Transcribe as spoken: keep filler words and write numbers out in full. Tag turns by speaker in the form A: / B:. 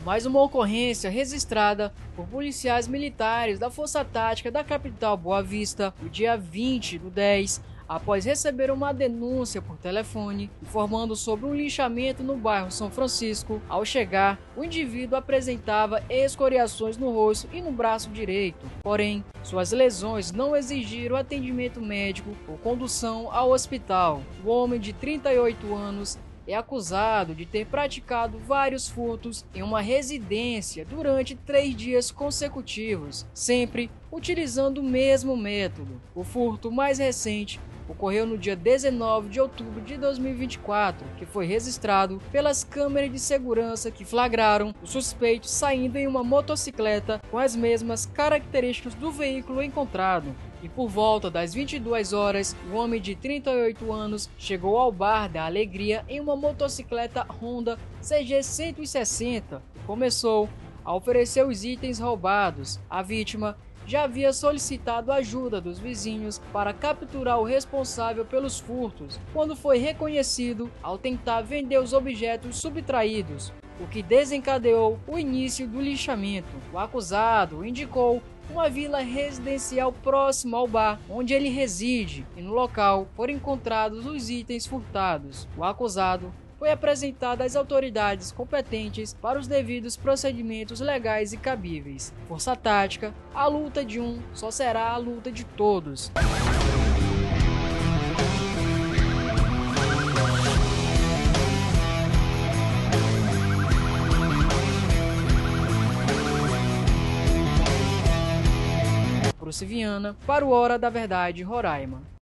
A: mais uma ocorrência registrada por policiais militares da Força Tática da capital Boa Vista no dia vinte do dez, após receber uma denúncia por telefone informando sobre um linchamento no bairro São Francisco. Ao chegar, o indivíduo apresentava escoriações no rosto e no braço direito, porém, suas lesões não exigiram atendimento médico ou condução ao hospital. O homem de trinta e oito anos é acusado de ter praticado vários furtos em uma residência durante três dias consecutivos, sempre utilizando o mesmo método. O furto mais recente ocorreu no dia dezenove de outubro de dois mil e vinte e quatro, que foi registrado pelas câmeras de segurança que flagraram o suspeito saindo em uma motocicleta com as mesmas características do veículo encontrado. E por volta das vinte e duas horas, o homem de trinta e oito anos chegou ao bar da Alegria em uma motocicleta Honda C G cento e sessenta e começou a oferecer os itens roubados. A vítima já havia solicitado ajuda dos vizinhos para capturar o responsável pelos furtos, quando foi reconhecido ao tentar vender os objetos subtraídos, o que desencadeou o início do linchamento. O acusado indicou uma vila residencial próxima ao bar onde ele reside, e no local foram encontrados os itens furtados. O acusado foi apresentado às autoridades competentes para os devidos procedimentos legais e cabíveis. Força Tática, a luta de um só será a luta de todos. Bruce Viana, para o Hora da Verdade, Roraima.